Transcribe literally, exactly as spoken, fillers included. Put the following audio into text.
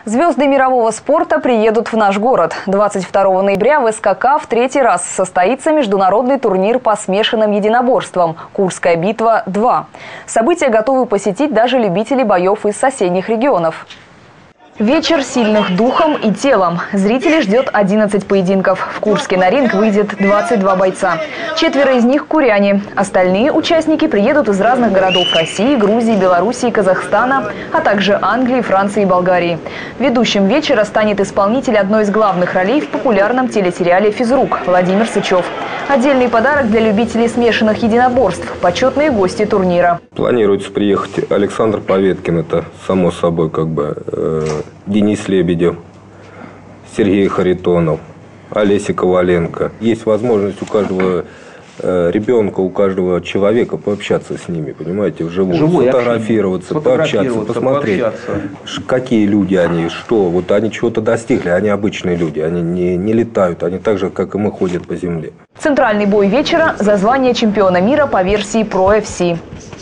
Звезды мирового спорта приедут в наш город. двадцать второго ноября в СКК в третий раз состоится международный турнир по смешанным единоборствам «Курская битва-два». События готовы посетить даже любители боев из соседних регионов. Вечер сильных духом и телом. Зрителей ждет одиннадцать поединков. В Курске на ринг выйдет двадцать два бойца. Четверо из них – куряне. Остальные участники приедут из разных городов России, Грузии, Белоруссии, Казахстана, а также Англии, Франции и Болгарии. Ведущим вечера станет исполнитель одной из главных ролей в популярном телесериале «Физрук» Владимир Сычев. Отдельный подарок для любителей смешанных единоборств – почетные гости турнира. Планируется приехать Александр Поветкин, это само собой как бы, э, Денис Лебедев, Сергей Харитонов, Олеся Коваленко. Есть возможность у каждого э, ребенка, у каждого человека пообщаться с ними, понимаете, вживую, Живой, сфотографироваться, пообщаться, посмотреть, пообщаться. Какие люди они, что. Вот они чего-то достигли, они обычные люди, они не, не летают, они так же, как и мы, ходят по земле. Центральный бой вечера за звание чемпиона мира по версии про эф си.